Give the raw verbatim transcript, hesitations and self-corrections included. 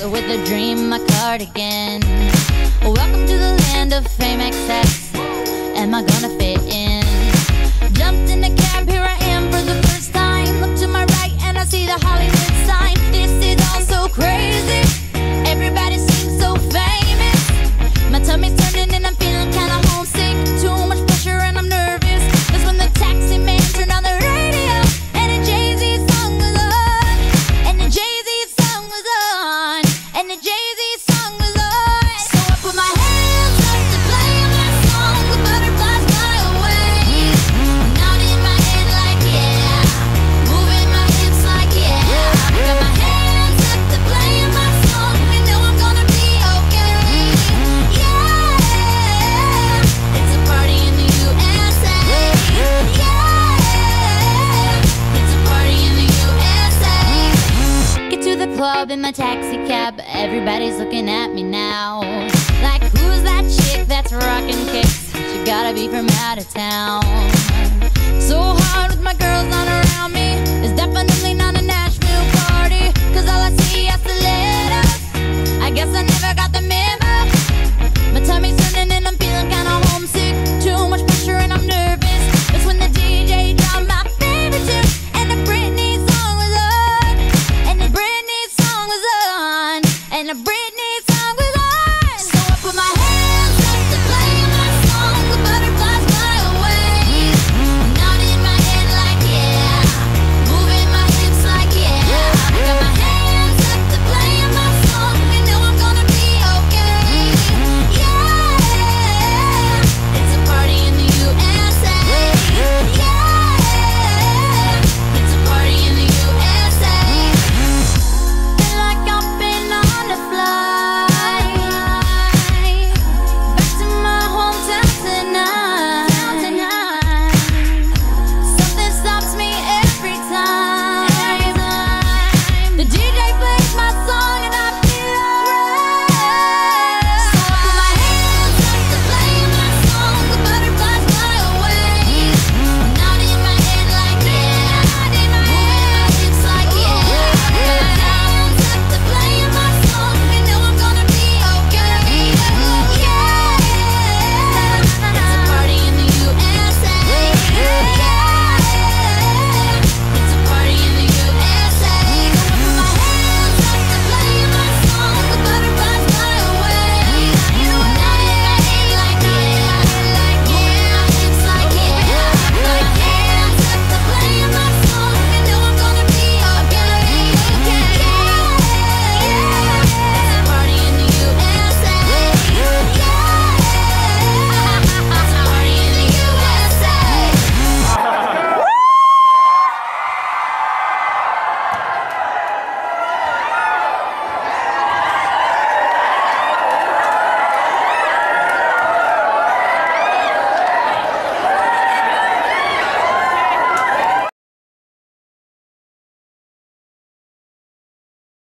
with a dream, my cardigan. Welcome to the land of fame excess. Am I gonna fit in? Jumped in a cab, here I am for the first time. Look to my right and I see the Hollywood sign. This is all so crazy. Everybody seems so famous. My tummy's turning and I'm feeling kinda homesick. Too much pressure and I'm nervous. That's when the taxi man turned on the radio and a Jay-Z song was on. And the Jay-Z song was on. And the Jay-Z song was on. So I put my hands up to play my song. The butterflies fly away. Nodding my head like yeah. Moving my hips like yeah. I got my hands up to play my song. I know I'm gonna be okay. Yeah. It's a party in the U S A. Yeah. It's a party in the U S A. Get to the club in my taxi cab. Everybody's looking at me now. Like, who's that chick that's rockin' kicks? She gotta be from out of town. So hard with my girls on